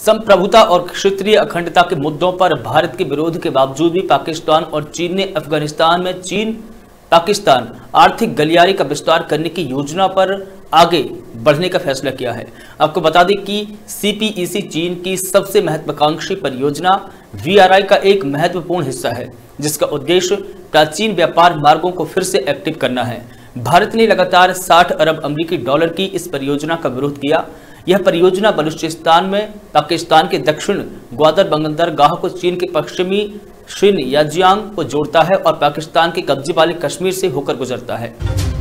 संप्रभुता और क्षेत्रीय अखंडता के मुद्दों पर भारत के विरोध के बावजूद भी पाकिस्तान और चीन ने अफगानिस्तान में चीन पाकिस्तान आर्थिक गलियारे का विस्तार करने की योजना पर आगे बढ़ने का फैसला किया है। आपको बता दें कि सीपीईसी चीन की सबसे महत्वाकांक्षी परियोजना वीआरआई का एक महत्वपूर्ण हिस्सा है, जिसका उद्देश्य प्राचीन व्यापार मार्गों को फिर से एक्टिव करना है। भारत ने लगातार 60 अरब अमेरिकी डॉलर की इस परियोजना का विरोध किया। यह परियोजना बलूचिस्तान में पाकिस्तान के दक्षिण ग्वादर बंदरगाह को चीन के पश्चिमी शिनयाजियांग को जोड़ता है और पाकिस्तान के कब्जे वाले कश्मीर से होकर गुजरता है।